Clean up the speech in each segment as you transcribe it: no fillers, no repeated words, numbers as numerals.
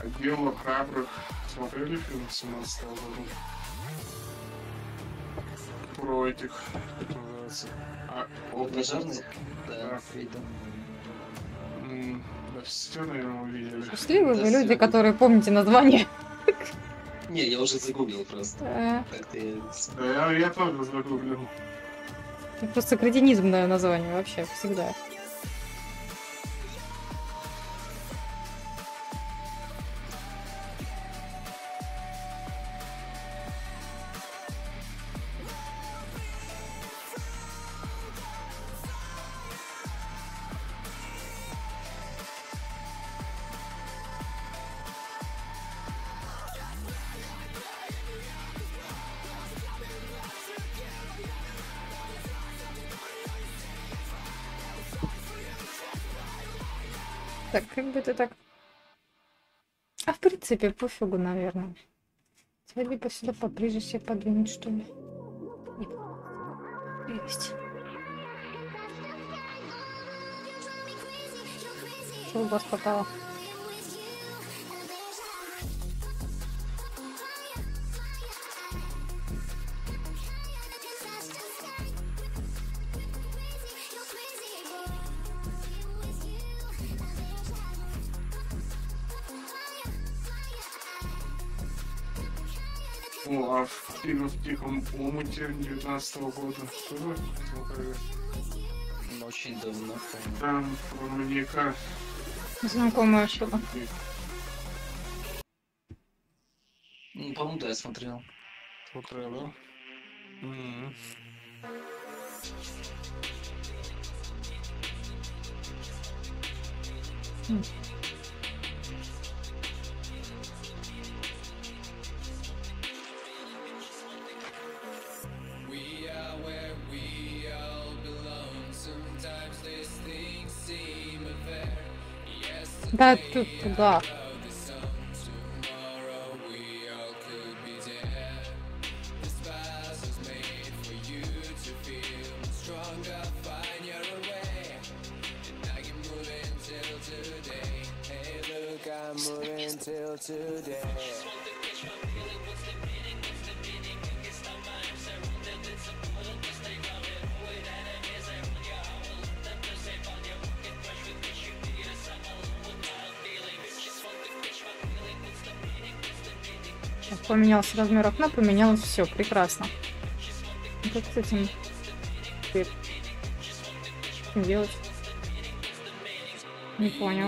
Дело храбрых. Смотрели фильм 17-го года? Про этих, как называется? Пожарный? Да. Да, видел. Да все, наверное, увидели. Счастливые Да вы люди, всё. которые помните название. Не, я уже загуглил просто. Так-то я... Да, я тоже загуглил. Просто кретинизмное название вообще всегда. Так, как бы это так... А в принципе, пофигу, наверное. Тебя либо сюда поближе себе подвинуть, что ли. Нет. Есть. Что у вас попало? Ну, а фильм в тихом омуте 19-го года тоже смотрели? Очень давно, по-моему. Там про маньяка. Знакомое что-то. По-моему, да, я смотрел. Смотрел, да? Да, тут туда. Поменялся размер окна, поменялось все, прекрасно. Как с этим делать? Не понял.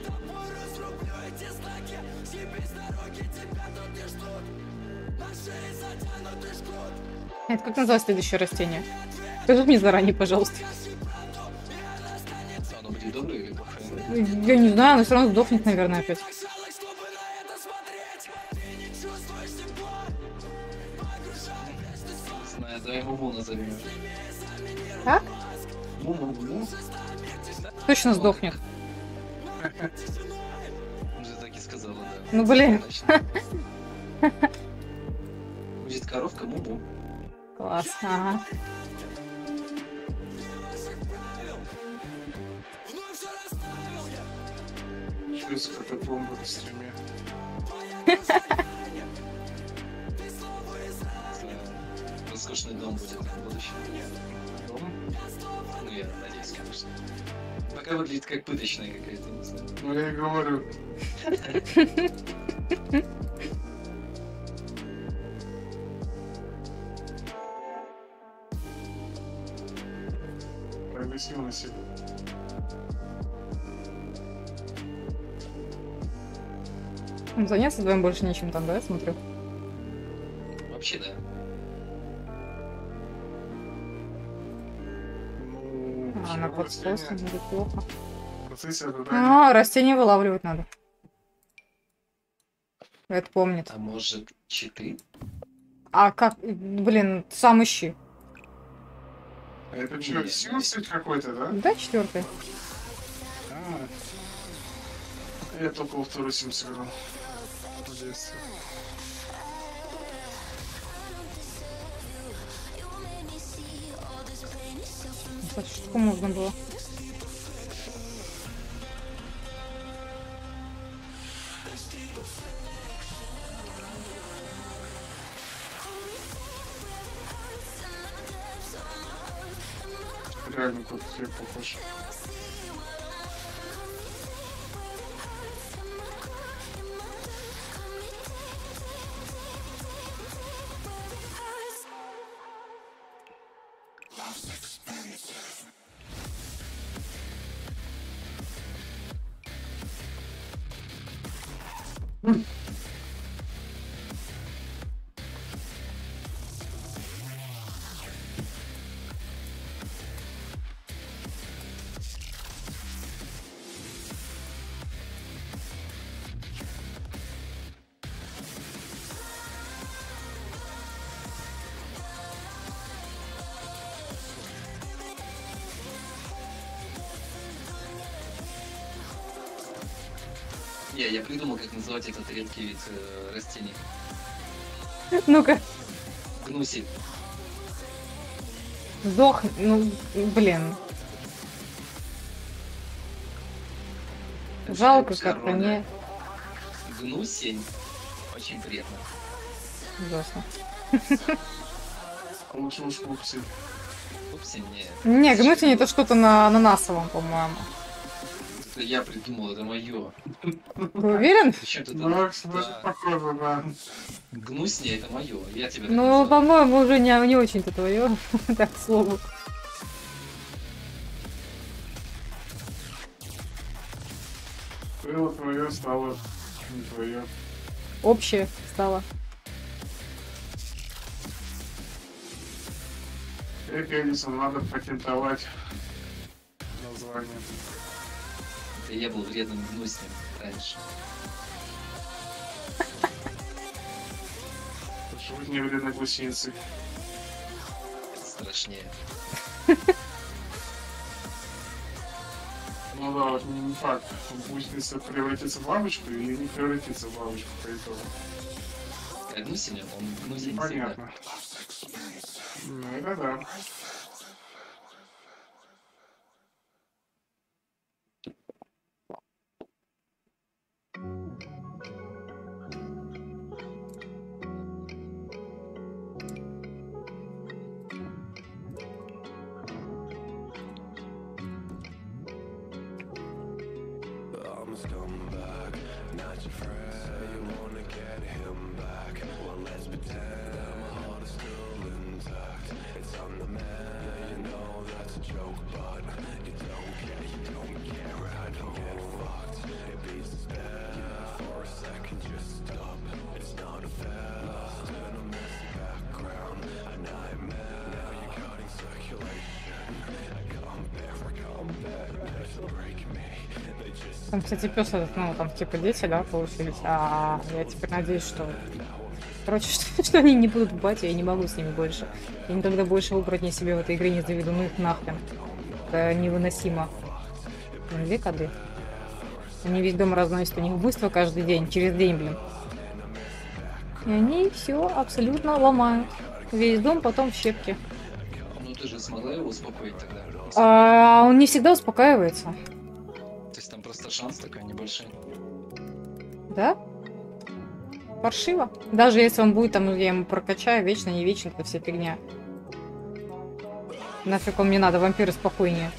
Это как называется следующее растение? Скажи мне заранее, пожалуйста. Оно будет доброе или плохое? Я не знаю, оно все равно сдохнет, наверное, опять. Не знаю, давай Муму назовем. Как? Муму. Точно сдохнет. Уже так и сказала, да. Ну, блин. Точно. Будет коровка Муму. Класс. Ага. Чувствую, как бомба на стриме. Роскошный дом будет в будущем. Дом? Ну, я надеюсь, конечно. Пока выглядит как пыточная какая-то, не знаю. Ну, я и говорю. Прогрессивно себе. Заняться вдвоем больше нечем там, да, я смотрю? Вообще, да. Ну, А, на подсосе, неплохо. в процессе ожидания. А, растения вылавливать надо. Это помнит. А может, читы? А как, блин, сам ищи. А это что, Не, силсить какой-то, да? Да, 4-й. А, я только во второй сим сыграл. В детстве. Что можно было? Реально кот хлеб похож. Я придумал, как называть этот редкий вид растений. Ну-ка, Гнуси. сдох, ну, блин. Жалко как-то, не... Гнусень. Очень приятно. Ужасно. Лучше уж пупси. Гнусень не. Не, гнутень это что-то на ананасовом, по-моему. Это я придумал, это мое. Ты уверен? Причем тут Ну, кстати, похоже, да. гнусня это мое. Я тебе Ну, по-моему, уже не очень-то твое. Так, к слову. Было твое, стало не твое. Общее стало. Эдисон, надо патентовать название. Это я был вредным гнуснем раньше. Потому что не вредной гусеницей. Это страшнее. Ну да, вот не факт. Гусеница превратится в бабочку или не превратится в бабочку по итогу. А гнусень, он гнусень всегда. Понятно. Ну это да. I'm a scumbag, not your friend. Say you wanna get him back. Well, let's pretend my heart is still intact. It's on the man, yeah, you know that's a joke, but you don't care, I don't get fucked. It Там, кстати, пес этот, ну, там, типа, дети, да, получились. А я теперь надеюсь, что... Короче, что они не будут в бате, я не могу с ними больше. Я никогда больше оборотней себе в этой игре не заведу, ну их нахрен. Это невыносимо. Ну, где коды? Они весь дом разносят, у них буйство каждый день, через день, блин. И они все абсолютно ломают. Весь дом потом в щепки. Ну ты же смогла его успокоить тогда? А он не всегда успокаивается. То есть там просто шанс такой небольшой. Да? Паршиво. Даже если он будет там, я ему прокачаю, вечно, не вечно, это вся фигня. Нафиг он мне надо, вампиры спокойнее.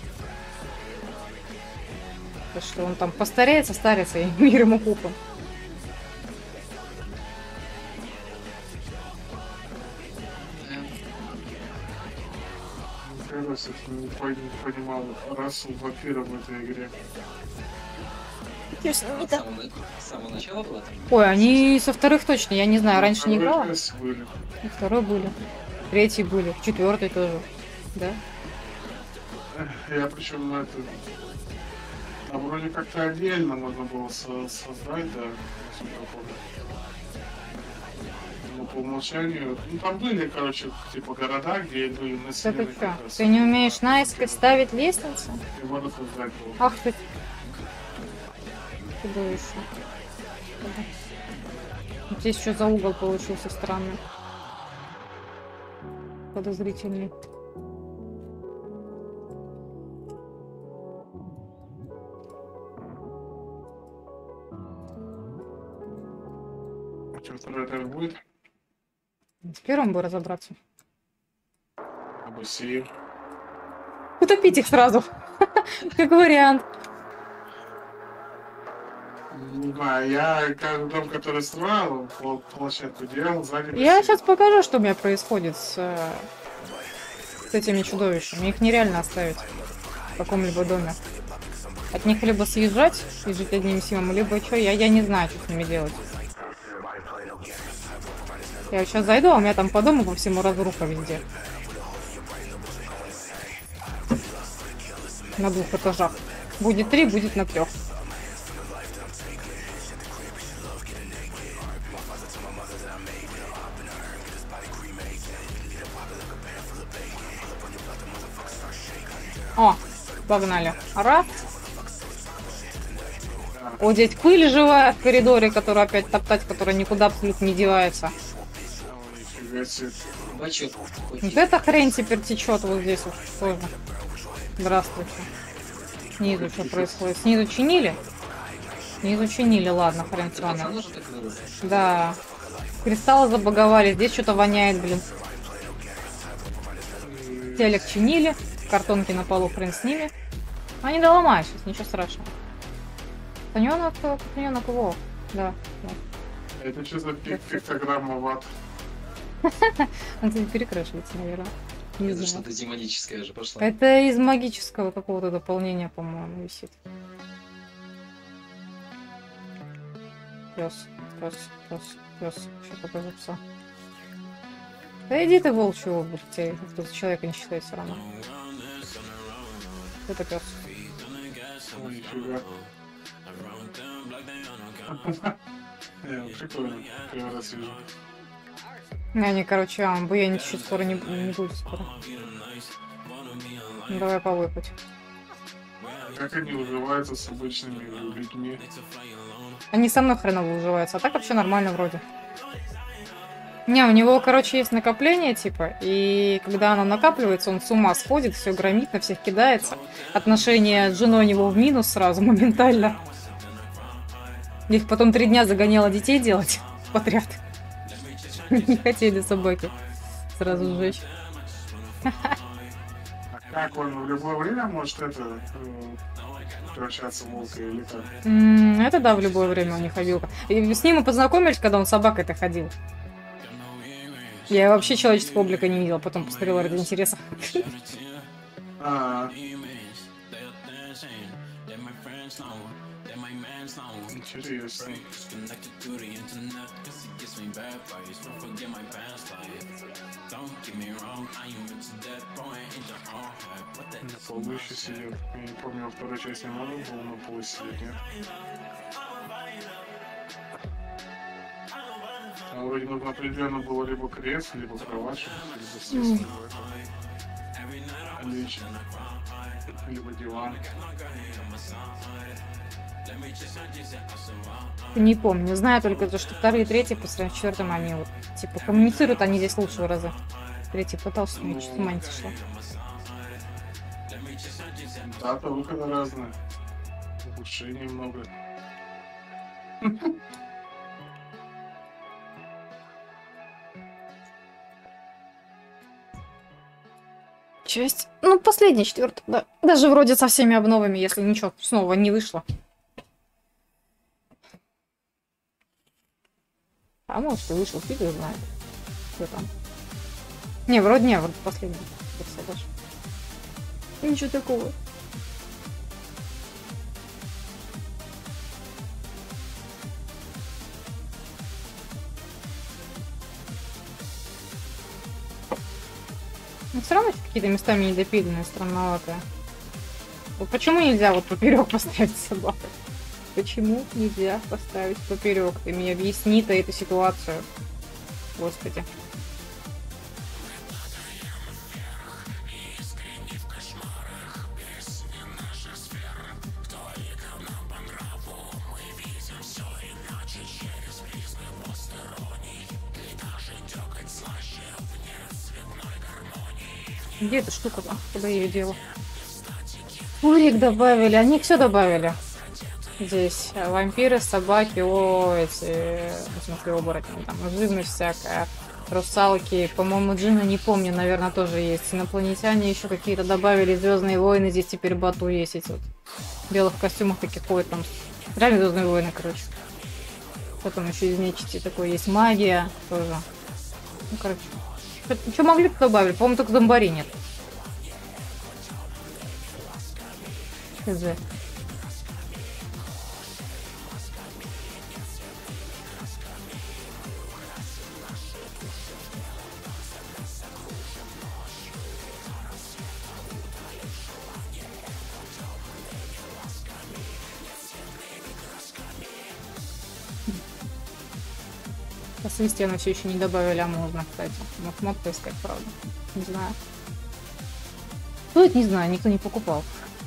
То, что он там постареется, старится, и мир ему купом. Никогда, собственно, не понимал расу вампира в этой игре. С самого начала было там? Ой, они со вторых точно, я не знаю, раньше не Второй играла. часть были. И второй были. Третий были. Четвертый тоже. Да? Я причем это... А вроде как-то отдельно можно было создать, да, насколько я помню. Ну, по умолчанию. Ну, там были, короче, типа города, где были Что населены. ты как что? раз. Ты не умеешь наискось ставить лестницы? И можно создать было. Ах ты. Чудовище. Здесь что за угол получился странный. Подозрительный. А что, второй этаж будет? С первым бы разобраться. А бассейн? Утопить их сразу. Как вариант. Не знаю, я каждый дом, который строил, площадку делал, сзади Я бассейн. сейчас покажу, что у меня происходит с этими чудовищами. Их нереально оставить в каком-либо доме. От них либо съезжать и жить одним симом, либо что, я не знаю, что с ними делать. Я вот сейчас зайду, а у меня там по дому по всему разруха везде. На 2 этажах. Будет 3, будет на 3. О, погнали. Раз. Вот здесь пыль живая в коридоре, которую опять топтать, которая никуда абсолютно не девается. Нифига себе. Бачок. Вот эта хрень теперь течет вот здесь вот тоже. Здравствуйте. Снизу что происходит? Снизу чинили? Снизу чинили, ладно, хрен с вами. Пацаны же так вырос. Да. Кристаллы забаговали, здесь что-то воняет, блин. Телек чинили, картонки на полу, хрен с ними. Они доломают сейчас, ничего страшного. Каньонок, во. Да, да. Это что за пиктограмма ват? Это перекрашивается, наверное. Не Это знаю. что-то демоническое же пошло. Это из магического какого-то дополнения, по-моему, висит. Пес, пес, пес, пес. Еще покажу пса. Да иди ты, волчий обувь, тебе кто-то человека не считает все равно. Это пес. Ой, нифига. Прикольно. Первый раз вижу. Они, короче, буянить еще скоро не будет скоро. Ну, давай повыпать. Как они уживаются с обычными людьми? Они со мной хреново уживаются, а так вообще нормально вроде. Не, у него, короче, есть накопление, типа, и когда оно накапливается, он с ума сходит, все громит, на всех кидается. Отношения с женой у него в минус сразу, моментально. Их потом 3 дня загоняла детей делать подряд. Не хотели собаки сразу сжечь. А как он в любое время может это превращаться в волка или как? Это да, в любое время у них обилка. И с ним мы познакомились, когда он с собакой-то ходил. Я вообще человеческого облика не видела, потом посмотрела ради интереса. А, интересно. На полу еще сидел. Я не помню, во второй части не надо было на полу сидеть, нет? А вроде нужно определенно было либо кресло, либо кровать, либо сесть, лечь, либо диван. Не помню. Знаю только то, что вторые и третий по сравнению с четвертым они вот, типа, коммуницируют они здесь лучше в разы. Третий пытался, но что-то ума не сошло. Дата выхода разная. Улучшений много. Часть. Ну, последняя, четвертая, да. Даже вроде со всеми обновами, если ничего снова не вышло. А может и вышел, фиг его знает. Что там? Не, вроде последний. Даже. Ничего такого. Но все равно какие-то местами недопиленные, странноватые. Вот почему нельзя вот поперек поставить собаку? Почему нельзя поставить поперек? Ты мне объясни-то эту ситуацию. Господи. Где эта штука-то? Куда я ее делала? Урик добавили, они все добавили. Здесь вампиры, собаки, в смысле оборотни, там живность всякая, русалки, по-моему, джина не помню, наверное, тоже есть. Инопланетяне еще какие-то добавили, Звездные войны, здесь теперь Бату есть эти вот в белых костюмах таких ходят там. Реально Звездные войны, короче. Потом еще из нечисти такой есть магия тоже. Ну, короче. Что могли бы добавить? По-моему, только зомбари нет. Хз. Посвистия все еще не добавили, а можно, кстати. Мод поискать, правда. Не знаю. Стоит, не знаю, никто не покупал.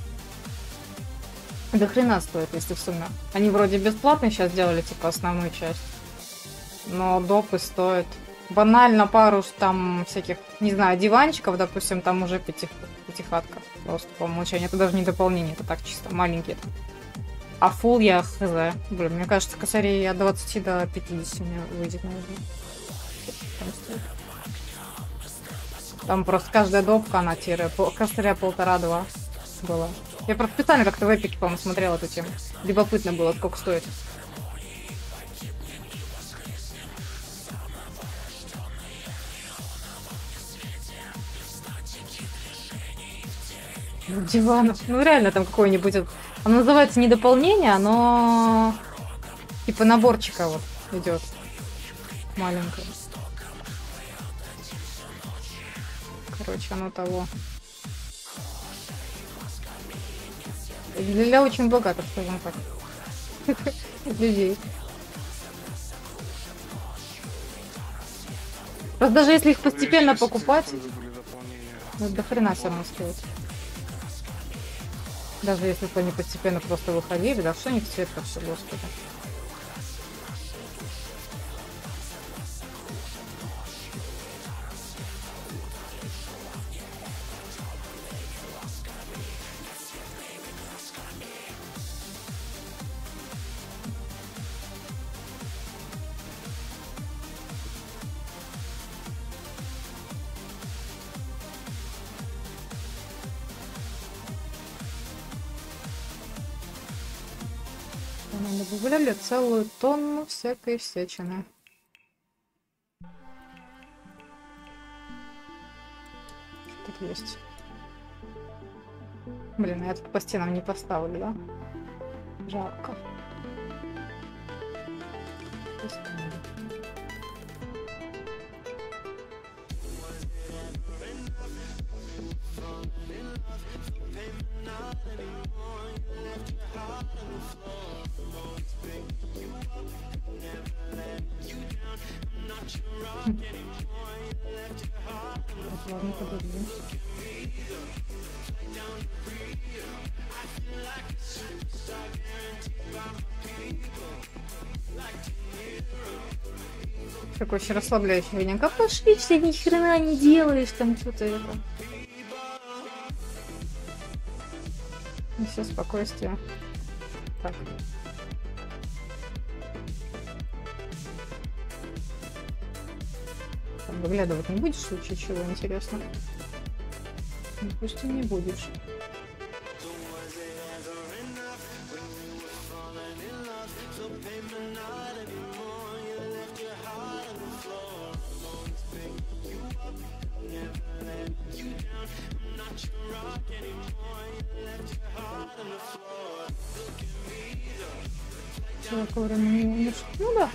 До хрена стоит, если в сумме. Они вроде бесплатно сейчас сделали, типа, основную часть. Но допы стоят. Банально пару там всяких, не знаю, диванчиков, допустим, там уже пятихатка. Просто по умолчанию. Это даже не дополнение, это так чисто, маленькие. А фул я хз. Блин, мне кажется, косарей от 20 до 50 у меня выйдет, наверное. Там просто каждая допка, она косаря 1,5-2 была. Я просто специально как-то в Эпике, по-моему, смотрела эту тему. Любопытно было, сколько стоит. Диванов. Ну реально там какой-нибудь... Оно называется не дополнение, оно типа наборчика вот идет. Маленькое. Короче, оно того. Для очень богатых, скажем так. Людей. Просто даже если их постепенно покупать, ну, до хрена все равно стоит. Даже если бы они постепенно просто выходили, да что они в цвет как все, господи. Добавляли целую тонну всякой всячины. Тут есть. Блин, я тут по стенам не поставлю, да? Жалко. Так, ладно, подожди. Такой вообще расслабляющий меня. Как пошли, все ни хрена не делаешь, там что-то это. И все, спокойствие. Так. Там выглядывать не будешь в случае чего, интересно? Ну, пусть и не будешь. Какое время не умер? Ну да.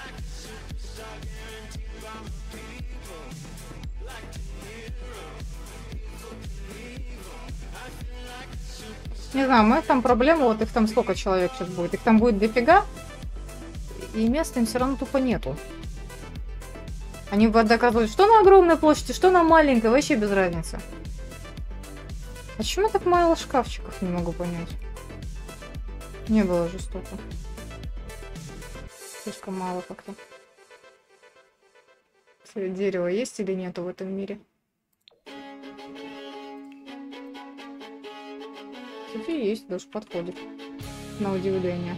Не знаю, моих там проблема, вот их там сколько человек сейчас будет? Их там будет дофига, и места им все равно тупо нету. Они будут доказывать, что на огромной площади, что на маленькой, вообще без разницы. Почему так мало шкафчиков, не могу понять. Не было жестоко. Слишком мало как-то. Дерево есть или нету в этом мире? Кстати, есть, даже подходит. На удивление.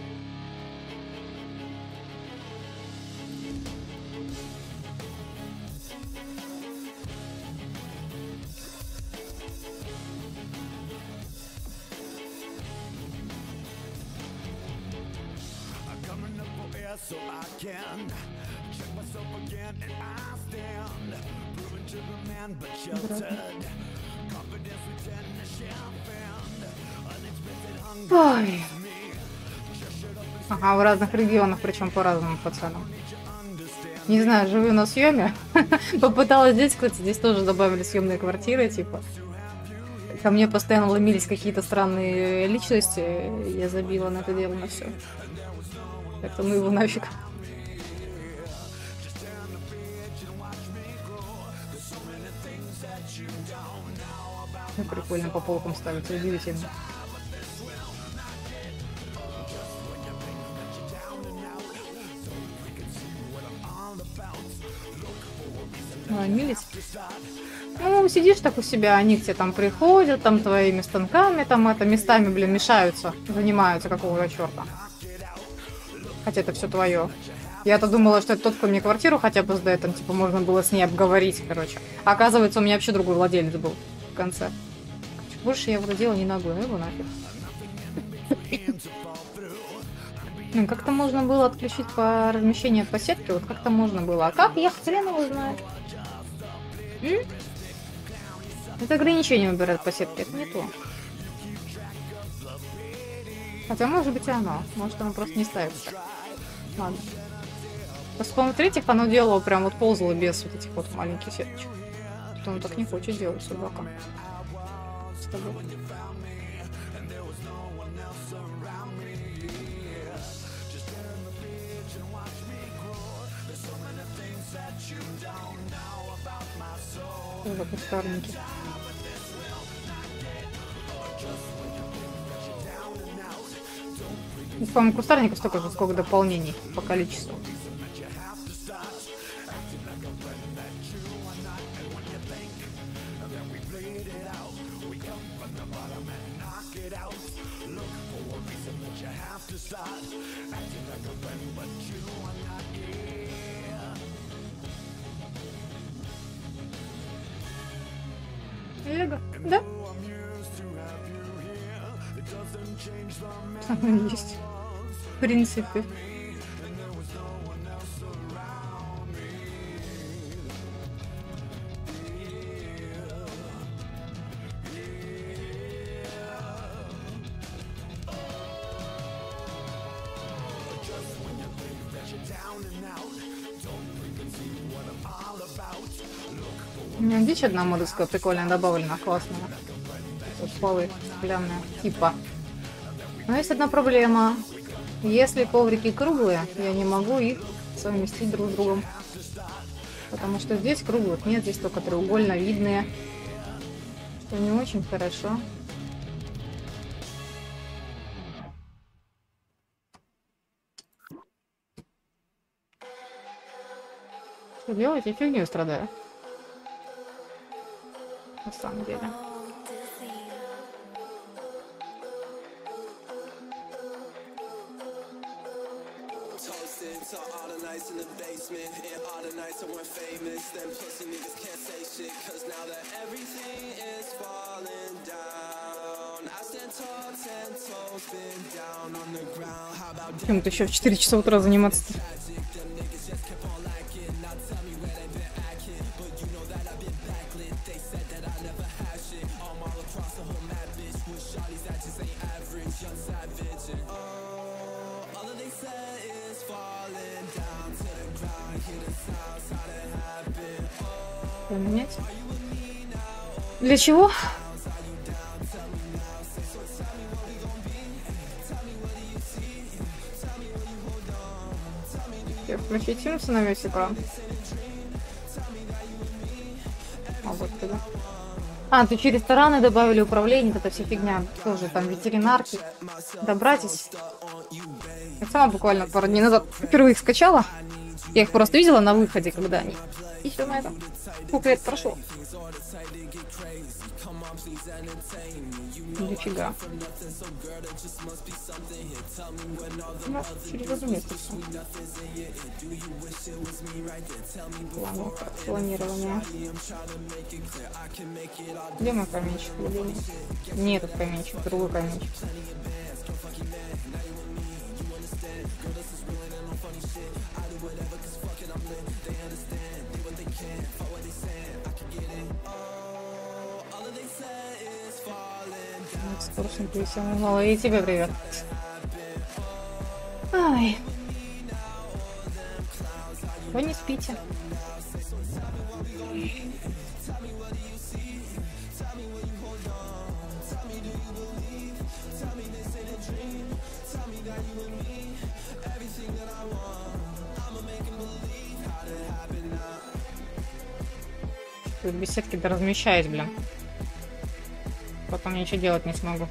So I can check myself again and I stand proven to the man but sheltered confidence we tend to share unexpected hunger Ой. Ага, в разных регионах, причем по-разному по ценам. Не знаю, живу на съеме. Попыталась здесь, кстати, здесь тоже добавили съемные квартиры, типа. Ко мне постоянно ломились какие-то странные личности, я забила на это дело на все. Так-то ну его нафиг. Ну, прикольно по полкам ставится, удивительно. Ломились? Ну, сидишь так у себя, они к тебе там приходят, там твоими станками, там это, местами, блин, мешаются, занимаются какого-то черта. Хотя это все твое. Я-то думала, что это тот, кто мне квартиру хотя бы сдает, там, типа, можно было с ней обговорить, короче. А оказывается, у меня вообще другой владелец был в конце. Больше я его дело не ногу, ну его нафиг. Ну, как-то можно было отключить по размещению по сетке, вот как-то можно было. А как? Я хрен его знаю. Это ограничение выбирает по сетке, это не то. Хотя, может быть, и оно. Может, оно просто не ставится. Ладно. По-моему, в-третьих, оно делало прям вот ползало без вот этих вот маленьких сеточек. Что он так не хочет делать, собака. С тобой. Что за кустарники? По-моему, кустарников столько же, сколько дополнений по количеству. Лего, да? Оно есть. В принципе. У меня дичь одна модовская прикольная добавлена, классная. Вот полы стеклянные, типа. Но есть одна проблема. Если коврики круглые, я не могу их совместить друг с другом. Потому что здесь круглых нет, здесь только треугольно видные. Что не очень хорошо. Что делать? Я фигню страдаю. На самом деле. To all the nights in the basement, and all the nights I went famous. Them pussy niggas can't say shit, cause now that everything is falling down, I stand tall, 10 toes, been down on the ground. How about Чем-то еще в 4 часа утра заниматься. them niggas just kept on lacking. Now tell me where they been acting, but you know that I've been backlit. They said that I never had shit. I'm all across the whole map, bitch. With shawties that just ain't average, young savage. And oh, all that they said is falling down to the ground. Hear the sounds, how that happen. Поменять. Для чего? Включить Симса на весь экран. А вот туда. А, тут через рестораны добавили управление, это вся фигня. Тоже там ветеринарки. Добрайтесь. Я сама буквально пару дней назад впервые их скачала. Я их просто видела на выходе, когда они. И все на этом. Сколько лет прошло? Нифига. У нас через одно место все. Планирование. Где мой каменчик? Нет, этот каменчик, другой каменчик. Мало, и тебе привет. Ай. Вы не спите. В беседке-то размещаюсь, блин. Потом ничего делать не смогу.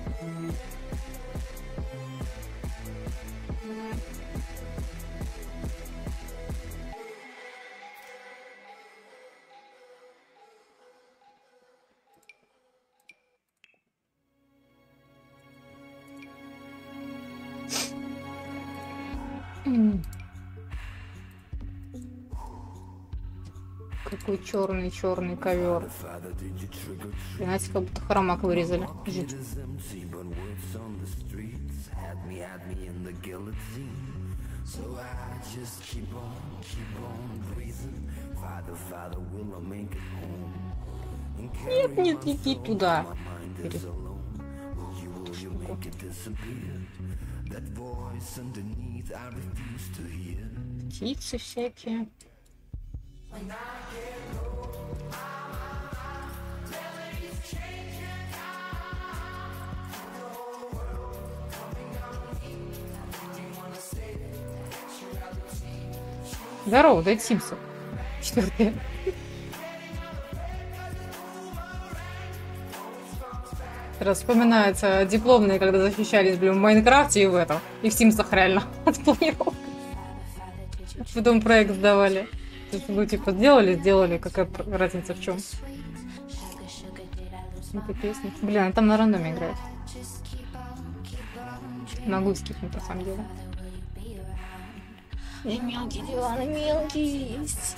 Какой черный ковер. Знаете, как будто хромак вырезали. Жуть. Нет, нет, иди туда. Птицы всякие. Здорово, Дэд Симпсон. 4. Раз вспоминаются дипломные, когда защищались, блин, в Майнкрафте и в этом. И в Симсах реально от планировок. Потом проект сдавали. Ну, типа, сделали, какая разница в чем? Это песня. Блин, она там на рандоме играет. Могу скипнуть, на самом деле. И мелкие диваны, мелкие есть.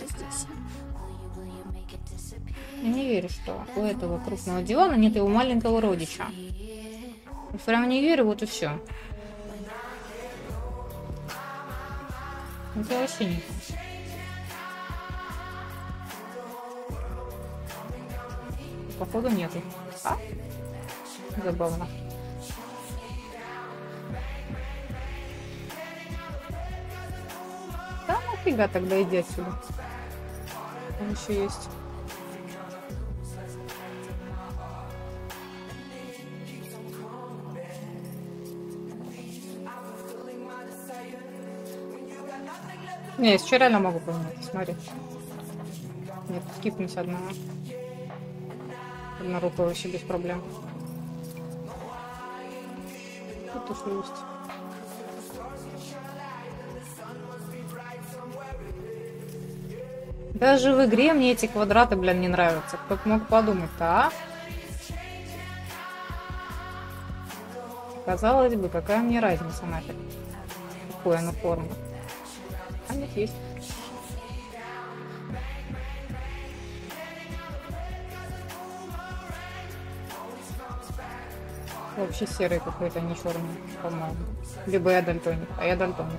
Я не верю, что у этого крупного дивана нет его маленького родича. Прям не верю, вот и все. Это вообще не. Походу нету. А? Забавно. Да нафига тогда иди отсюда. Он еще есть. Не, я реально могу поменять, смотри. Нет, скипнуть одного. Однорукой вообще без проблем. Тут уж есть. Даже в игре мне эти квадраты, блин, не нравятся. Кто бы мог подумать-то, а? Казалось бы, какая мне разница нафиг. Какую она форму. А нет, есть. Вообще серый какой-то, не черный, по-моему. Либо я дальтоник, а я дальтоник.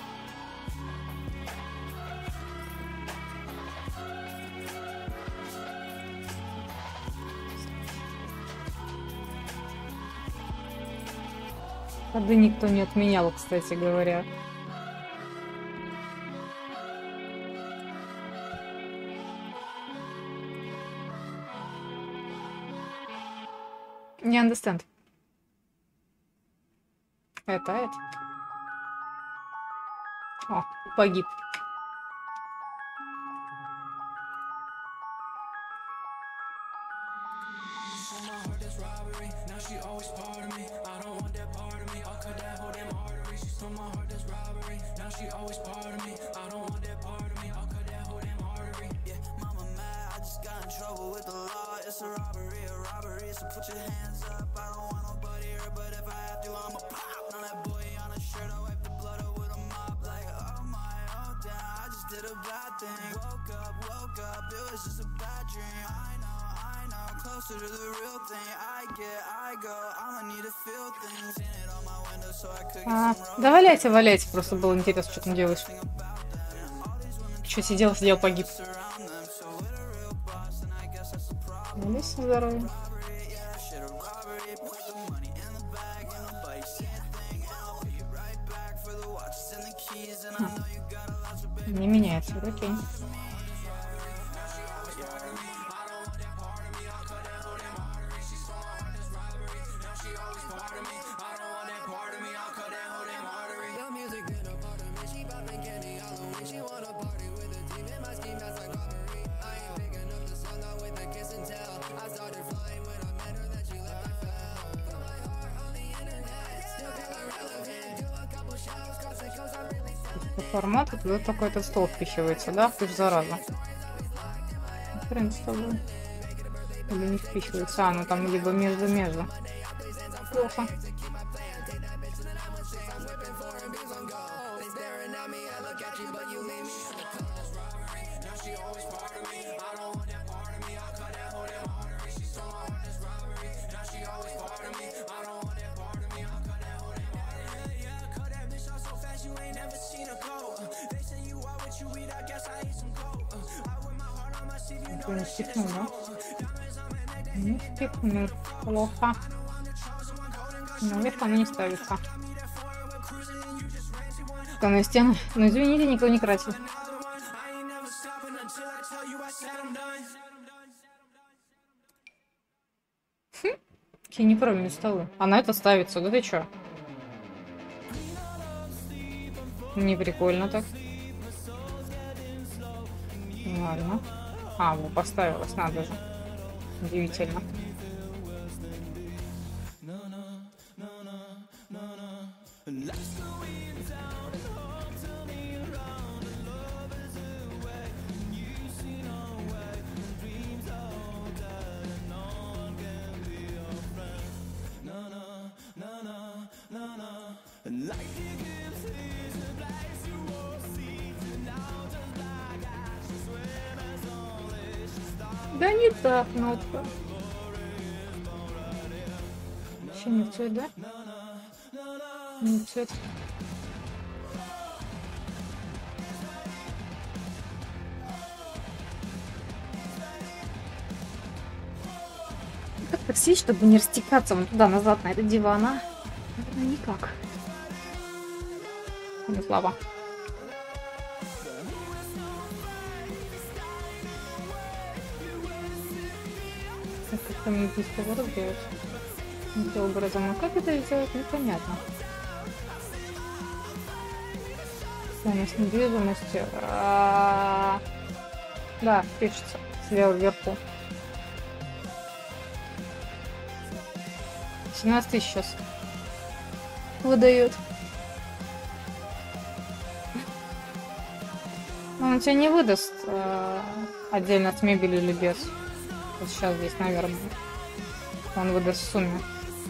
Ходы никто не отменял, кстати говоря. Не understand. Это. О, погиб. Да валяйте, просто было интересно, что там делаешь. Что сидел, погиб. Молись на здоровье. Не меняется, окей. Формат, и туда только этот стол впихивается, да? Ты ж зараза. Хрен с тобой. Или не впихивается. А, ну там либо между. Плохо. Не впихнул, да? Не впихнул. Плохо. Наверх она не ставится. На стену. Ну извините, никто не красил. Какие неправильные столы. А на это ставится, да ты чё? Не прикольно так. Ладно. А, вот поставилась, надо же. Удивительно. Да не так, нотка. Еще не цвет, да? Не цвет. Как так сесть, чтобы не растекаться вон туда-назад на этот диван, а? Наверное, никак. Ну, слава. Как там здесь поворот делать? Таким образом, а как это сделать, непонятно. Стоимость недвижимости. Да, пишется слева вверху. 17 тысяч сейчас выдает. Но он тебе не выдаст отдельно с мебелью или без. Вот сейчас здесь, наверное. Он выдаст в сумме.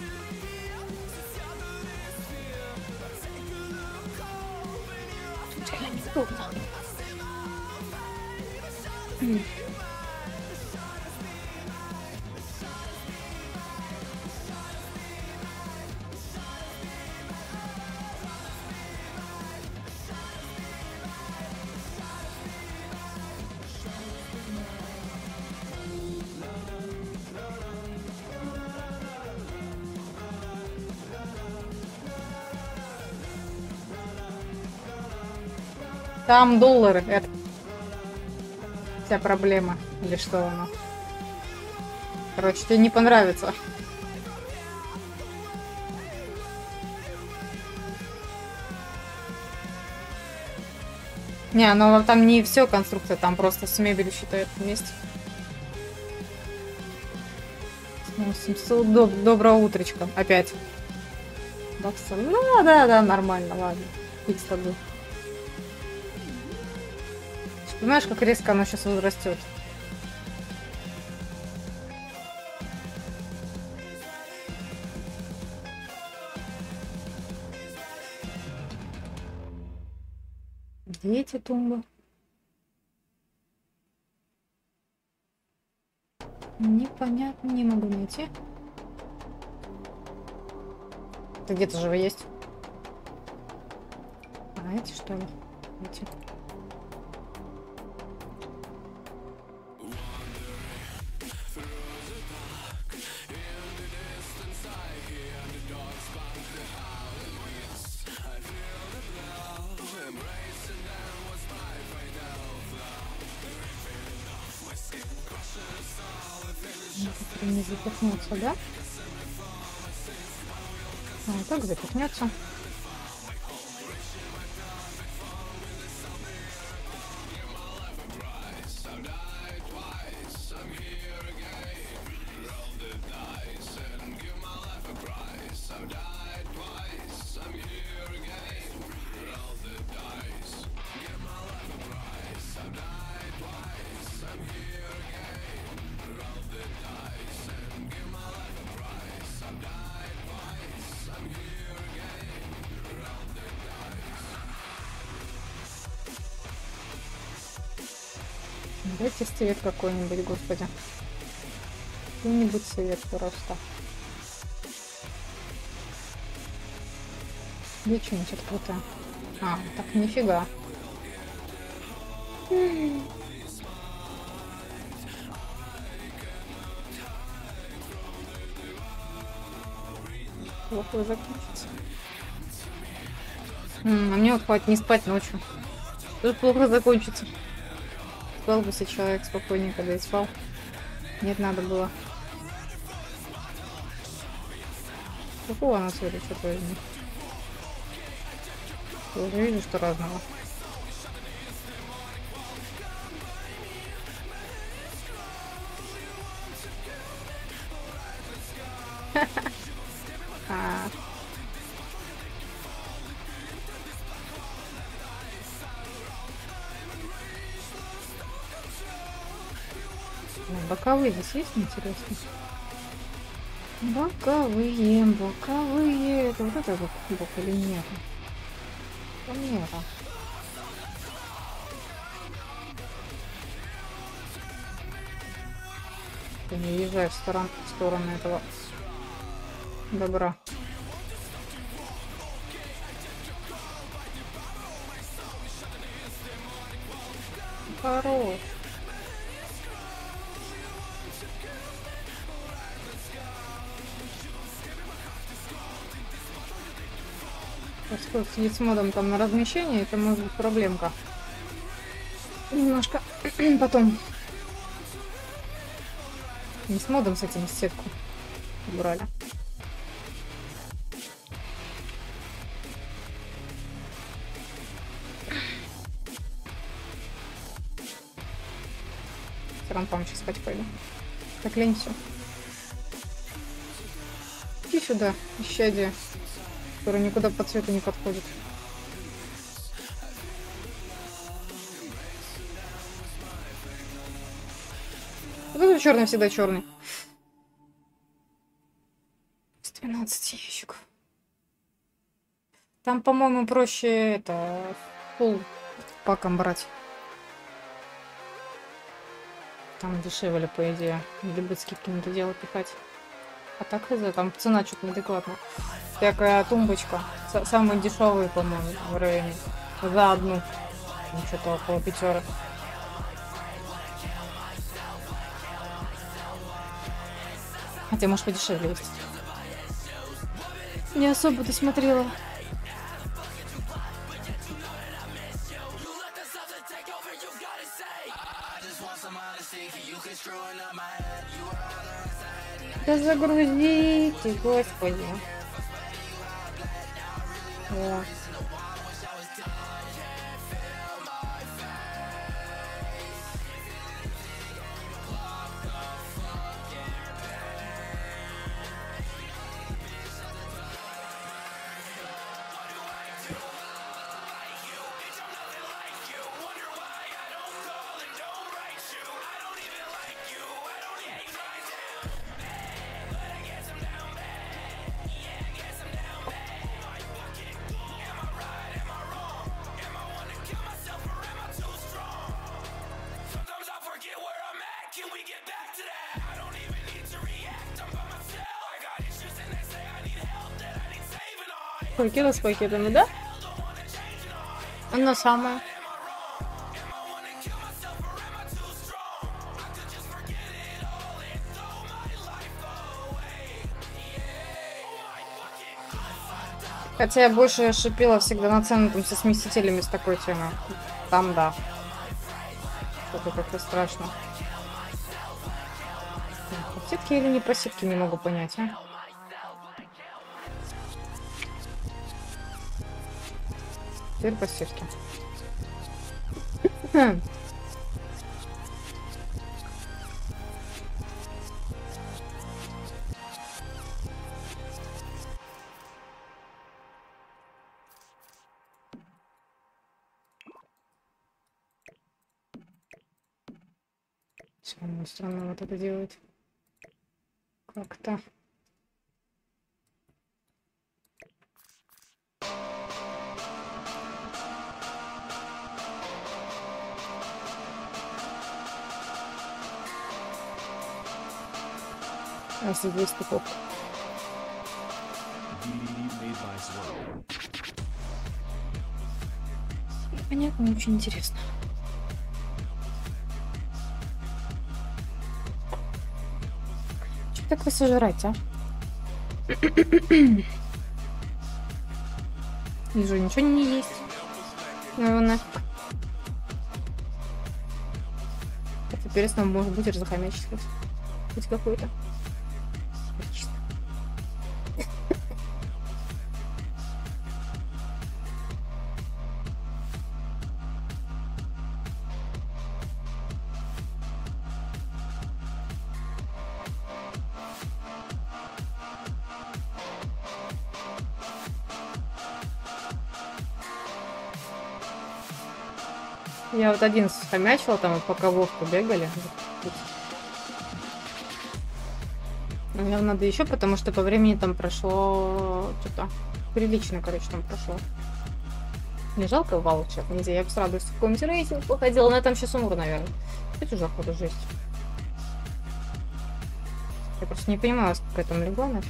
Там доллары. Это вся проблема. Или что оно? Короче, тебе не понравится. Не, ну там не все конструкция, там просто с мебелью считают вместе. 700. Доброе утречко. Опять. Баксов. Ну да, нормально, ладно. Фиг с тобой. Понимаешь, как резко оно сейчас возрастет? Где эти тумбы? Непонятно, не могу найти. Это где-то же есть. А эти что ли? Эти. Не запихнется, да? А, так запихнется. Дайте совет какой-нибудь, господи. Какой-нибудь совет просто. Где что-нибудь открытое? А, так нифига. Плохо закончится. А мне вот хватит не спать ночью. Тут плохо закончится. Спал бы себе человек спокойненько, да и спал. Нет, надо было. Какого она смотрит, что-то возьми. Я уже вижу, что разного. Боковые здесь есть, интересно? Боковые. Это вот это бок или нет? Нет. Ты не въезжай в сторону этого добра. Хорош. Поскольку сидит с модом там на размещение, это может быть проблемка. Немножко потом. Не с модом, с этим, с сетку убрали. компам сейчас спать пойду. Так лень все. Иди сюда, исчадие, который никуда по цвету не подходит. Вот этот черный всегда черный. С 12 ящиков. Там, по-моему, проще это пол паком брать. Там дешевле, по идее. Либо скидки на это дело пихать. А так хз, там цена что-то неадекватная. Такая тумбочка. Самые дешевые, по-моему, в районе. За одну. Ну, что-то около 5. Хотя, может, подешевле есть. Не особо досмотрела. Да загрузите, господи. О. Пакеты с пакетами, да? Оно самое. Хотя я больше шипела всегда на цену там со смесителями с такой темой. Там да. Что-то как-то страшно. По сетке или не по сетке, не могу понять, а? Теперь по сетке. Странно вот это делает. Как-то. А если здесь стыковка? Понятно, мне очень интересно. Что такое сожрать, а? Вижу, ничего не есть. Ну, нафиг. Это перестал, может быть, захомячить хоть какой-то. Отлично. Я вот один схомячила, там пока Вовку бегали. Наверное, надо еще, потому что по времени там прошло что-то прилично, короче, там прошло. Не жалко ваучер? Нельзя, я бы с радостью в каком-нибудь рейтинг походила, но я там сейчас умру, наверное. Это уже охота жесть. Я просто не понимаю, как я там легла нафиг.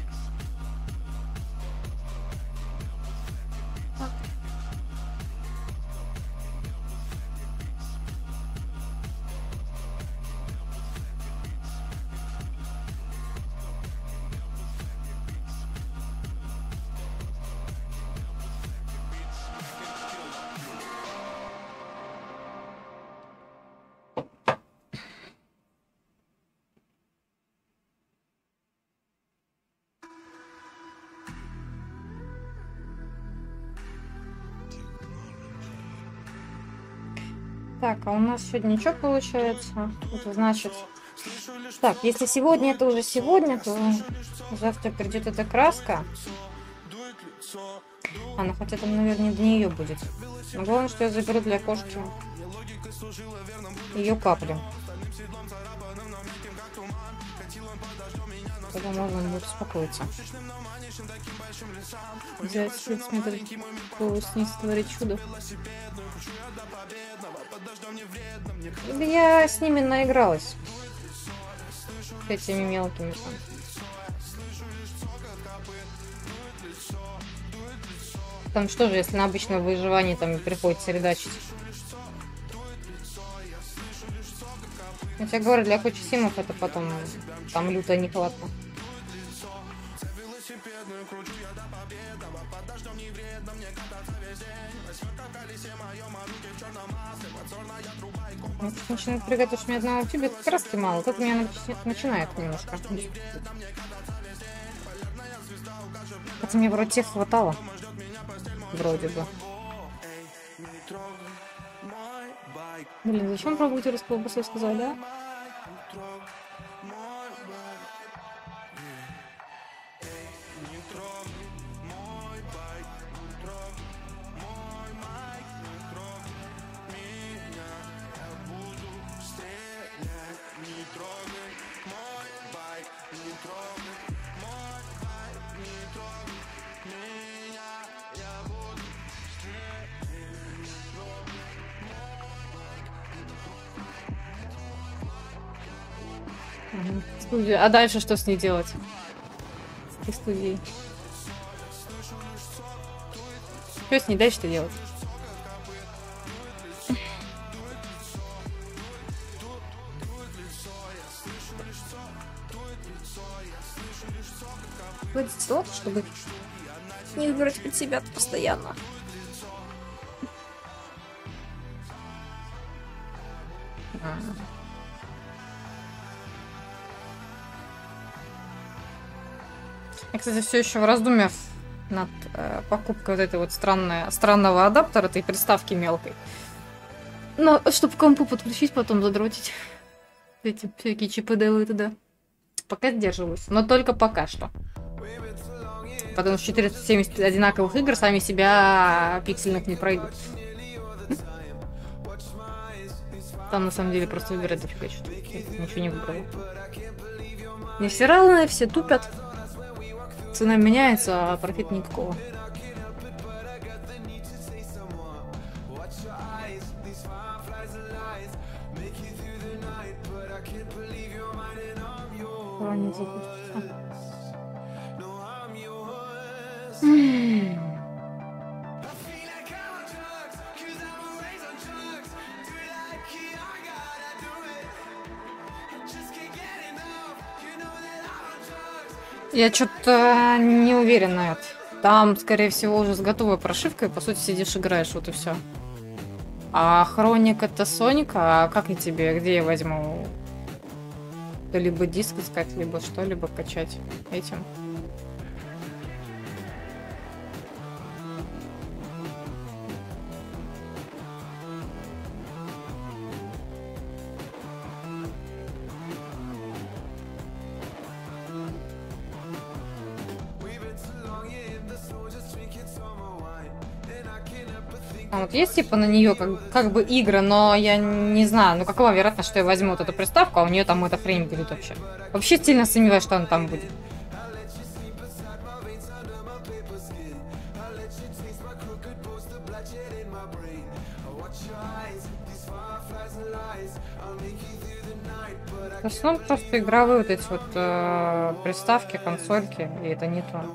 Так, а у нас сегодня что получается? Это значит... Так, если сегодня это уже сегодня, то завтра придет эта краска. Ну хотя там, наверное, для нее будет. Но главное, что я заберу для кошки ее капли. Тогда можно будет успокоиться. Взять спецметр, снизу творить чудо. Да я с ними наигралась. С этими мелкими там. Там что же, если на обычном выживании там приходится редачить? Я тебе говорю, для кучи симов это потом там лютая нехватка. Начинает прыгать, уж мне одного тюбика краски мало. Тут меня начинает немножко. Хотя мне вроде тех хватало. Вроде бы. Блин, зачем пробуйте расколбасу сказать, да? Студия. А дальше что с ней делать? С этой студией. Что с ней дальше-то делать? Хватит тот, чтобы не выбрать под себя постоянно. Я, кстати, все еще в раздумьях над покупкой вот этой вот странного адаптера, этой приставки мелкой. Но чтобы к компу подключить, потом задротить эти всякие ЧПД и т.д. Пока сдерживаюсь, но только пока что. Потому что 470 одинаковых игр сами себя пиксельных не пройдут. Там на самом деле просто выбирать дофига что-то. Ничего не выбрала. Не все равны, все тупят. Цена меняется, а профит никакого. Не запустится. Я что-то не уверена. Там, скорее всего, уже с готовой прошивкой, по сути, сидишь, играешь, вот и все. А Хроник это Соник, а как я тебе, где я возьму? Либо диск искать, либо что-либо качать этим. А вот есть типа на нее как бы игры, но я не знаю, ну какова вероятность, что я возьму вот эту приставку, а у нее там эта хрень будет вообще. Вообще сильно сомневаюсь, что она там будет. В основном просто игровые вот эти вот приставки, консольки, и это не то.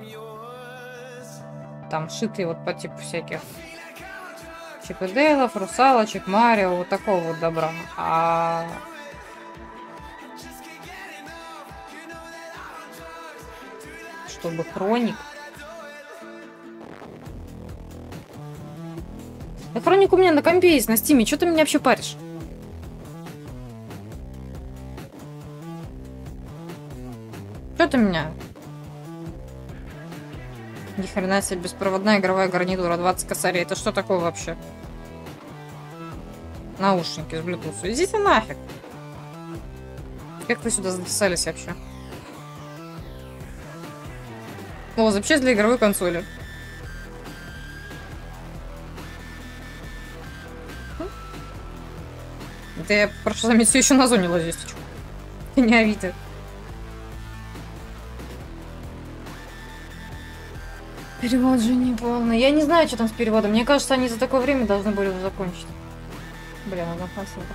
Там шитые вот по типу всяких ЧПДлов, русалочек, Марио, вот такого вот добра. А чтобы Хроник. Да Хроник у меня на компе есть, на стиме. Что ты меня вообще паришь? Что ты меня? Ни хрена себе, беспроводная игровая гарнитура, 20 косарей. Это что такое вообще? Наушники с Bluetooth. Идите нафиг. Как вы сюда записались вообще? О, запчасть для игровой консоли. Да я, прошу заметить, все еще на зоне лазистичку. Не Авито. Перевод же не полный. Я не знаю, что там с переводом. Мне кажется, они за такое время должны были уже закончить. Блин, одноклассника.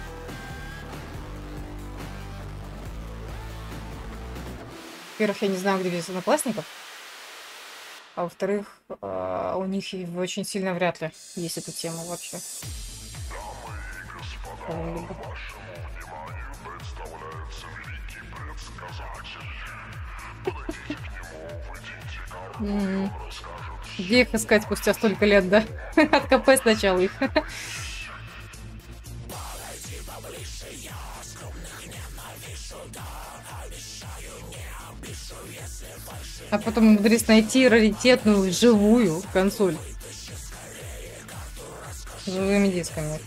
Во-первых, я не знаю, где весь одноклассников. А во-вторых, у них и очень сильно вряд ли есть эта тема вообще. Где их искать спустя столько лет, да? Откопай сначала их. А потом умудрились найти раритетную живую консоль. С живыми дисками.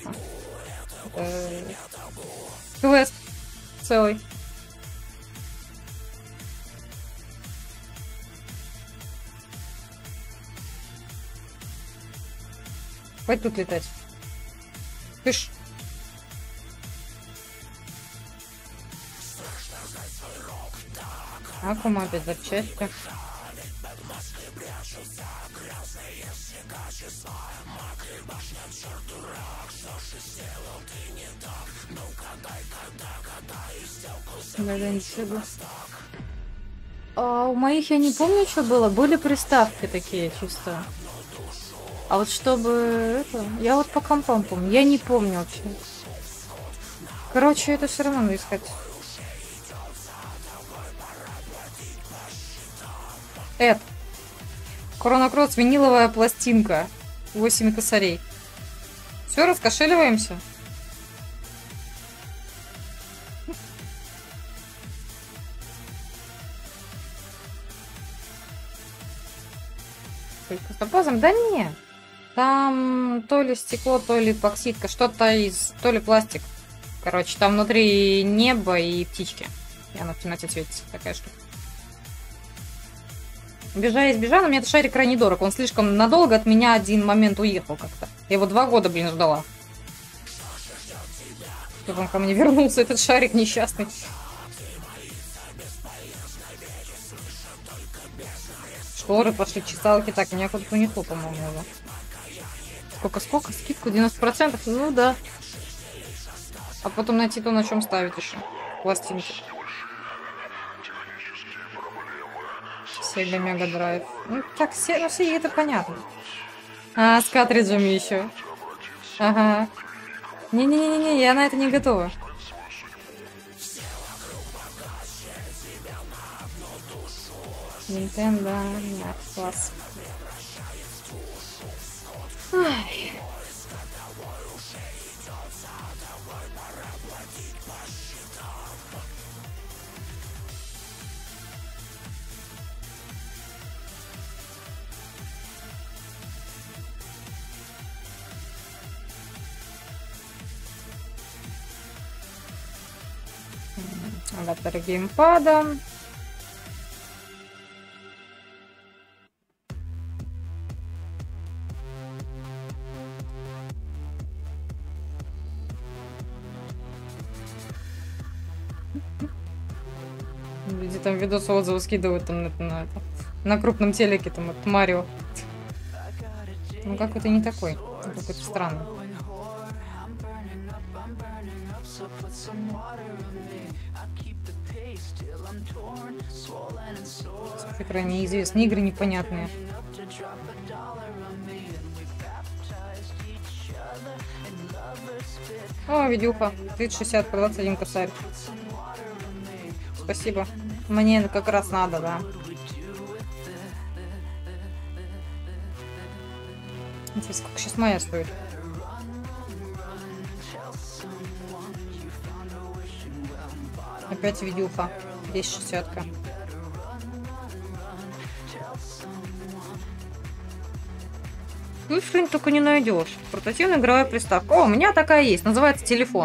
Квест целый. Хватит тут летать. Пиш. Аккума опять запчасти. А у моих я не помню, что было. Были приставки такие чисто. А вот чтобы это... Я вот по компам помню. Я не помню вообще. Короче, это все равно надо искать. Эд. Коронакросс, виниловая пластинка. 8 косарей. Все, раскошеливаемся. Только с топазом? Да не. Там то ли стекло, то ли эпоксидка. Что-то из... То ли пластик. Короче, там внутри небо и птички. И она в темноте светится. Такая штука. Бежа, но мне этот шарик крайне дорог. Он слишком надолго от меня один момент уехал как-то. Я его 2 года, блин, ждала. Чтобы он ко мне вернулся, этот шарик несчастный. Шторы пошли, чесалки. Так, меня куда-то унесло, по-моему, его. Сколько? Скидку 90%? Ну да. А потом найти то, на чем ставить еще. Пластинки. Sega Mega Drive. Ну, так, все это понятно. А, с картриджами еще. Ага. Не-не-не-не, я на это не готова. Nintendo, нет, класс. Ай. Адаптер геймпада. Люди там видосы, отзывы скидывают там на крупном телеке там от Марио. Ну какой-то не такой, какой-то странный. Цифры неизвестные, игры непонятные. О, видюха. 3060 по 21 косарь. Спасибо. Мне как раз надо, да. Интересно, сколько сейчас моя стоит? Опять видюха. 1060-ка. Ну, что-нибудь только не найдешь. Портативная игровая приставка. О, у меня такая есть. Называется телефон.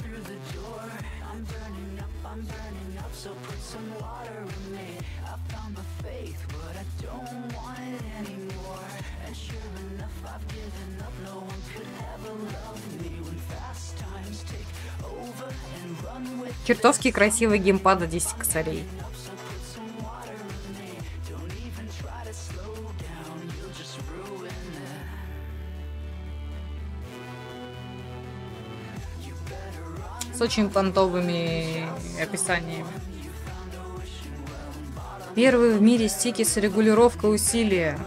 Чертовски красивый геймпад за 10 косарей. С очень понтовыми описаниями. Первый в мире стики с регулировкой усилия.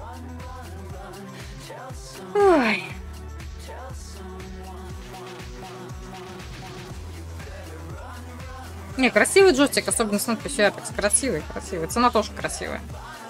Ой. Не, красивый джойстик, особенно с надписью Apex. Красивый, красивый. Цена тоже красивая.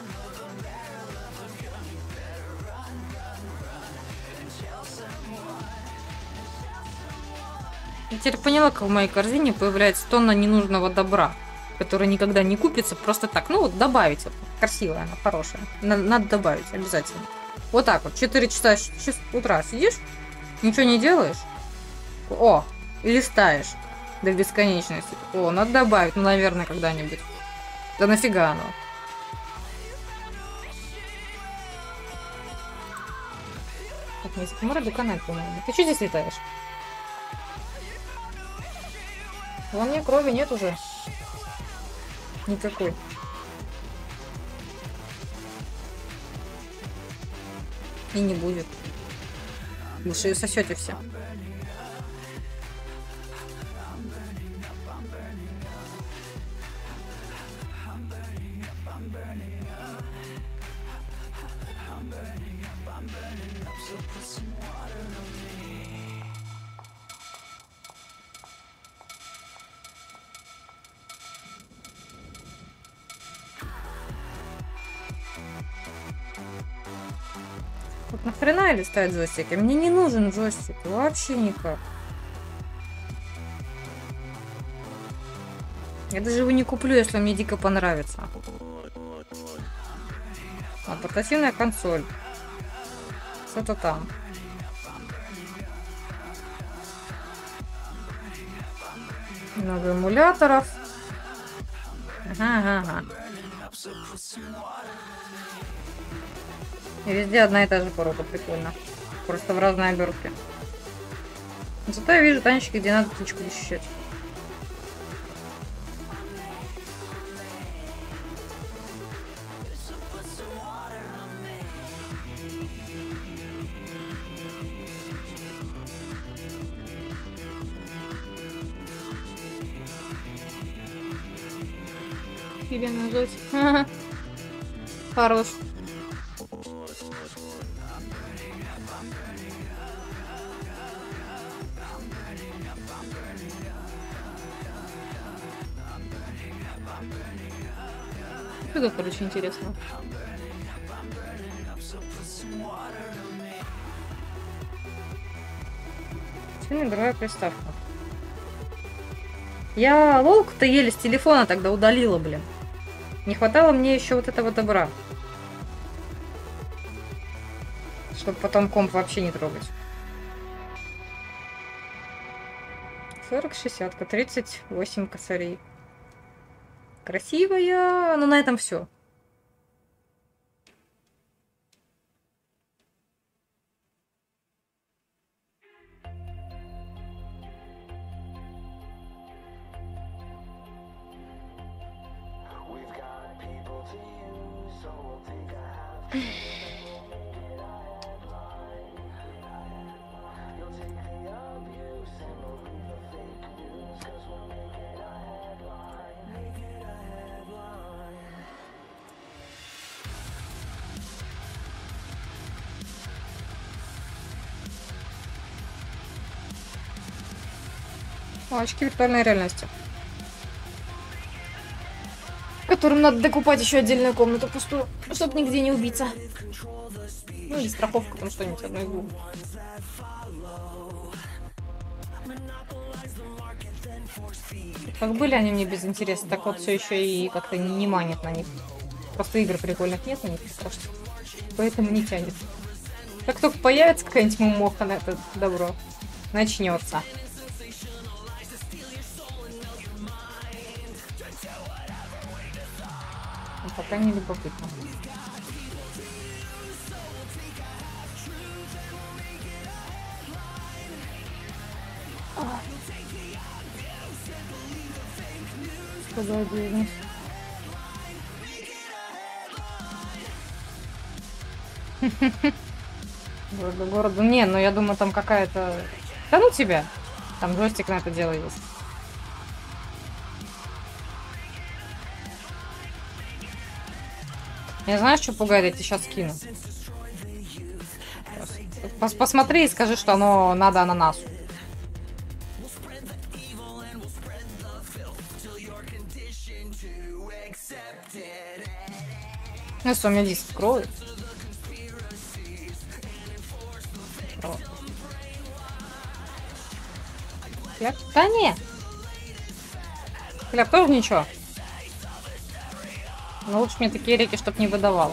Я теперь поняла, как в моей корзине появляется тонна ненужного добра, которое никогда не купится просто так. Ну вот добавить. Красивая она, хорошая. Надо добавить обязательно. Вот так вот. 4 часа утра сидишь, ничего не делаешь. О, листаешь до бесконечности. О, надо добавить, ну, наверное, когда-нибудь. Да нафига оно? Так, мне Закамара доконать, по-моему. Ты что здесь летаешь? Во мне крови нет уже. Никакой. И не будет. Вы же ее сосете все. Вот нахрена листать джойстики? Мне не нужен джойстик. Вообще никак. Я даже его не куплю, если мне дико понравится. А портативная консоль. Что-то там. Много эмуляторов. Ага. И везде одна и та же коробка, прикольно. Просто в разной обертке. Зато я вижу танчики, где надо птичку защищать. Тебе нажать. Хорош. Это, короче, интересно. Сегодня игровая приставка. Я лолку-то еле с телефона тогда удалила, блин. Не хватало мне еще вот этого добра. Чтобы потом комп вообще не трогать. 40-60, 38 косарей. Красивая, но на этом все. О, очки виртуальной реальности. Которым надо докупать еще отдельную комнату пустую, чтобы нигде не убиться. Ну или страховка, там что-нибудь одно из двух. Как были они мне без интереса, так вот все еще и как-то не манит на них. Просто игр прикольных нет на них, поэтому не тянет. Как только появится какая-нибудь мумоха на это добро, начнется. Но пока не любопытно. Погоди. Города. Не, ну я думаю, там какая-то... Да ну тебя! Там джойстик на это дело есть. Я знаешь, что пугает? Я тебе сейчас скину. Посмотри и скажи, что оно надо ананасу. Ну, что, у меня диск откроет. Хлеб? Да не. Хлеб тоже ничего. Но лучше мне такие реки, чтоб не выдавала.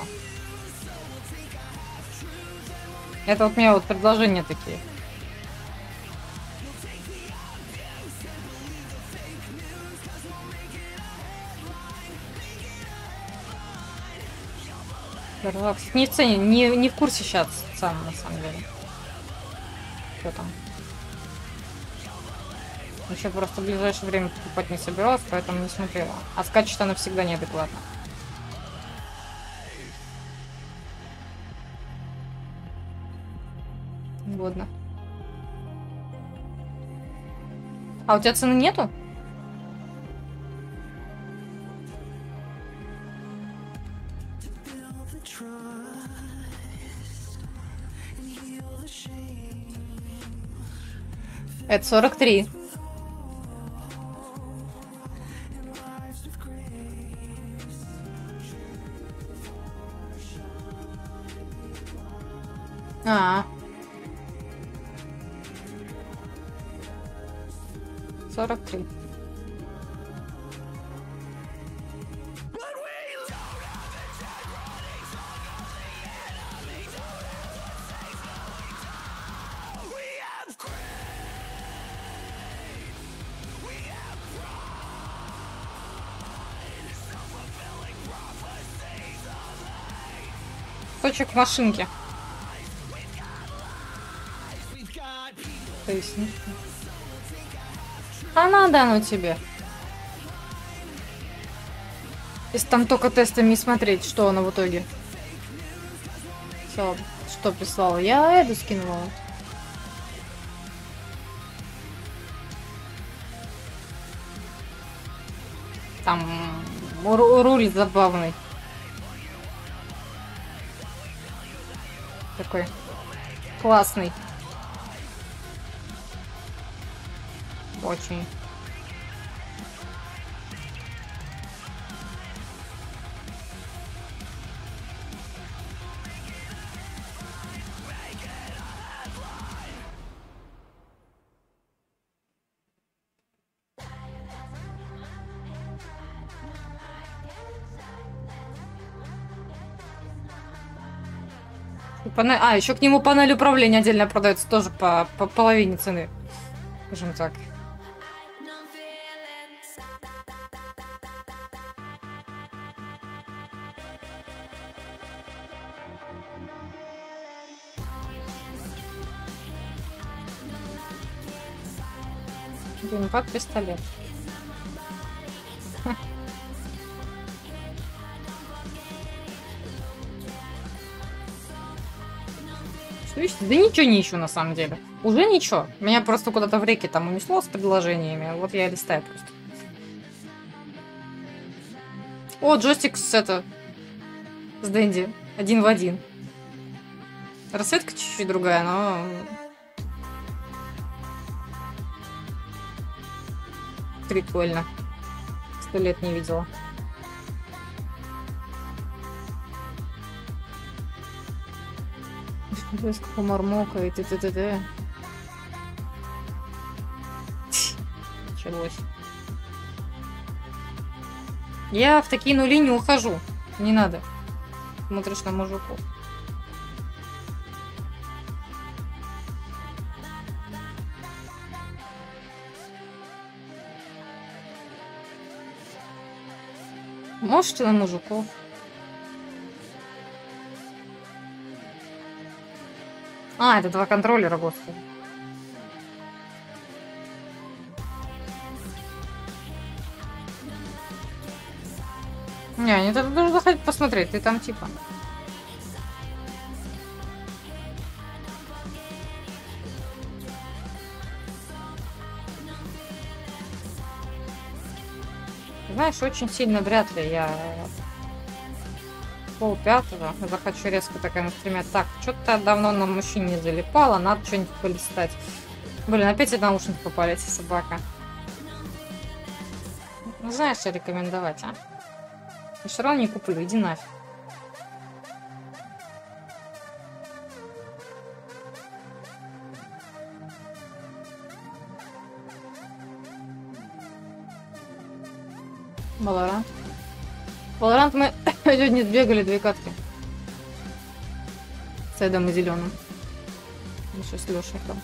Это вот у меня вот предложения такие. Не в цене, не в курсе сейчас сам, на самом деле. Что там? Еще просто в ближайшее время покупать не собиралась, поэтому не смотрела. А скачет она всегда неадекватно. Годно. А у тебя цены нету? Это 43. А. 43. Точек в машинке. А надо оно тебе. Если там только тестами смотреть, что оно в итоге. Все, что прислала? Я Эду скинула. Там руль забавный. Такой классный. Очень. А, еще к нему панель управления отдельно продается, тоже по половине цены. Скажем так. Геймпад, пистолет. Что ищете? Да ничего не ищу на самом деле. Уже ничего. Меня просто куда-то в реке там унесло с предложениями. Вот я листаю просто. О, джойстик с Дэнди. 1 в 1. Расцветка чуть-чуть другая, но... Прикольно. 100 лет не видела. Помормокает и т.д. Началось. Я в такие нули не ухожу. Не надо. Смотришь на мужиков. Может, и на мужиков. А, это 2 контроллера, господи. Не, это нужно заходить посмотреть, ты там типа. Знаешь, очень сильно вряд ли я 4:30 захочу резко такая на стриме. Так, что-то давно на мужчине не залипало, надо что-нибудь полистать. Блин, опять в наушник попались, собака. Ну, знаешь, что рекомендовать, а? Я все равно не куплю, иди нафиг. Valorant. Valorant мы сегодня сбегали 2 катки. С Эдом и Зеленым. Еще с Лешником.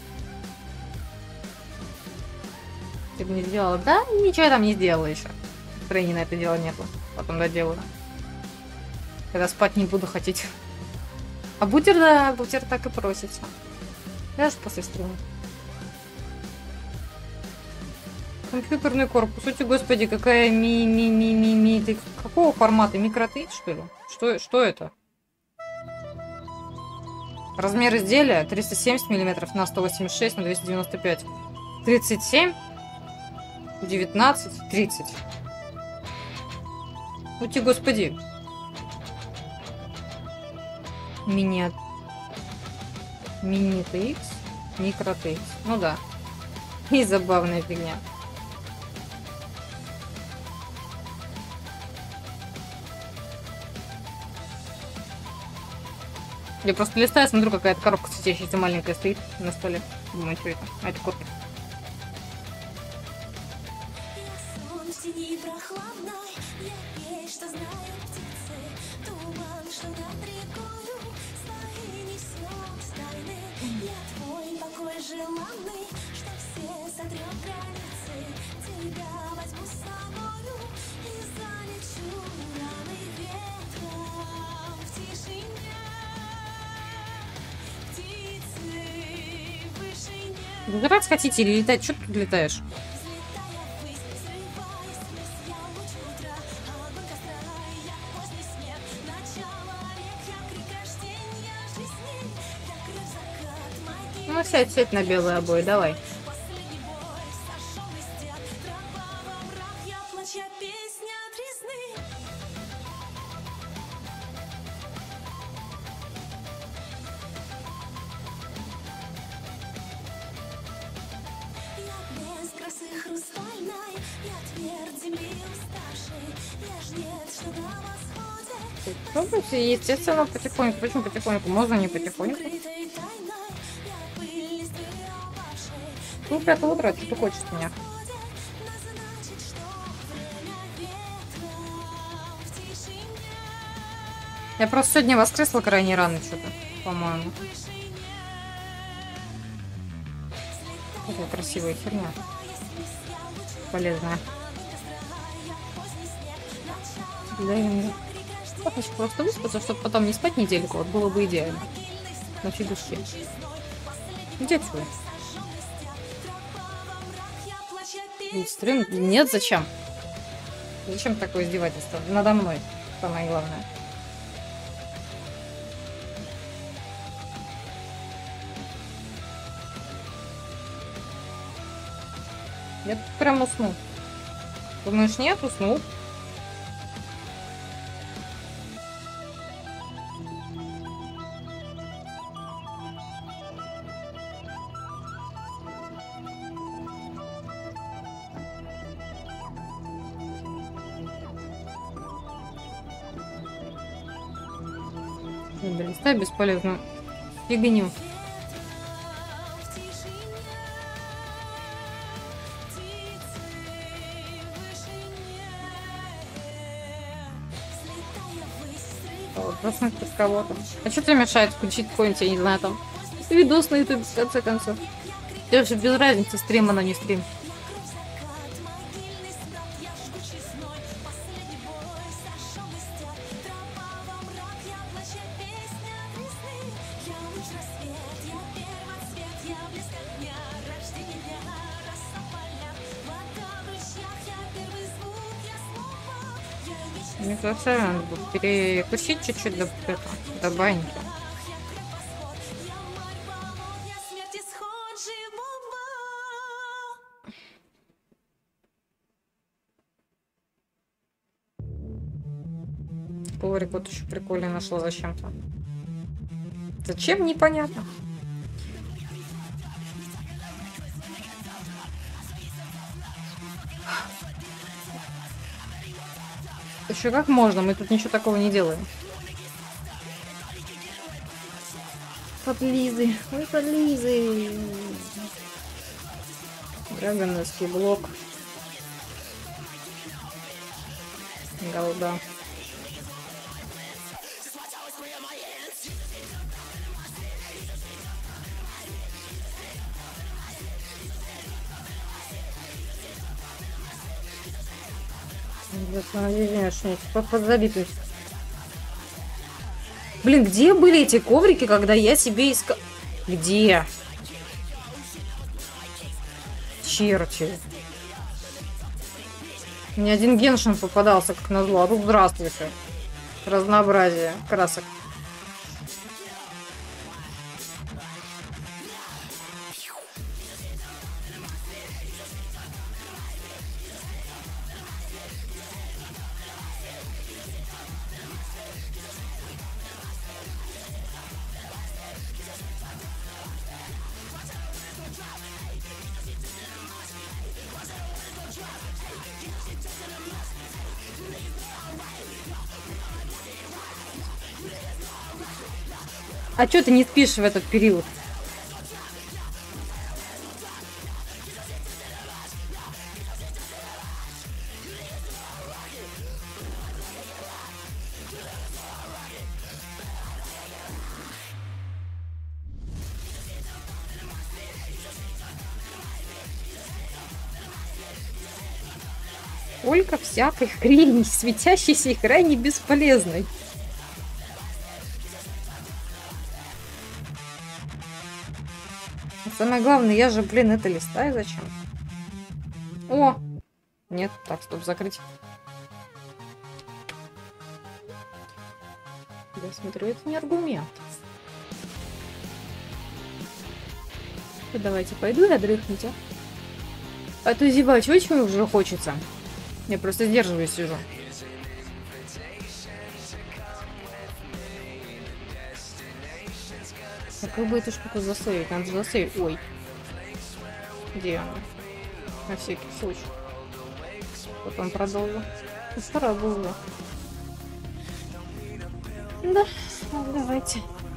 Ты бы не сделала? Да, ничего я там не сделала еще. Настроения на это дело нету. Потом доделаю. Когда спать не буду хотеть. А бутер, да, бутер так и просится. Даже после стрима. Компьютерный корпус. Ути, господи, какая ми. Ты какого формата? Микро-3, что ли? Что это? Размер изделия 370 мм на 186 на 295. 37, 19, 30. Ути, господи. Мини-TX, микро-TX. Ну да. И забавная фигня. Я просто листаю, смотрю, какая-то коробка светящаяся маленькая стоит на столе. Думаю, что это? А это коробка. Выбирать хотите или летать? Что ты тут летаешь? Ну, сядь на белые обои, давай. Пробуйте, естественно, потихоньку. Почему потихоньку? Можно не потихоньку. Ну, 5 утра, что ты хочешь от меня? Я просто сегодня воскресла крайне рано что-то, по-моему. Какая красивая херня. Полезная. Я хочу просто выспаться, чтобы потом не спать недельку. Вот было бы идеально. На всей душе. Где твой? Стрим? Нет, зачем? Зачем такое издевательство? Надо мной. Самое главное. Я тут прям уснул. Думаешь, нет? Уснул. Долистай бесполезную фигню. Проснуть под кого-то. А что тебе мешает включить какой-нибудь, я не знаю, там видос на YouTube, в конце концов? Тебе же без разницы, стрим она не стрим. Мне кажется, надо будет перекусить чуть-чуть до баньки. Коврик вот еще прикольно нашла зачем-то. Зачем, непонятно. Еще как можно, мы тут ничего такого не делаем. Подлизы, ой, подлизы. Драгоновский блок. Голда. Подзабитый. Блин, где были эти коврики, когда я себе искал? Где? Черти. Мне один Геншин попадался, как назло. А тут здравствуйте. Разнообразие красок. А чё ты не спишь в этот период? Сколько всякой хрени, светящейся и крайне бесполезной. Самое главное, я же, блин, это листаю зачем? О! Нет, так, стоп, закрыть. Я смотрю, это не аргумент. Давайте пойду и отдохните. А то зевать очень уже хочется. Я просто сдерживаюсь, сижу. А как бы эту штуку засейвить? Надо же засейвить. Ой. Где она? На всякий случай. Потом продолжу. Пора было. Да, давайте.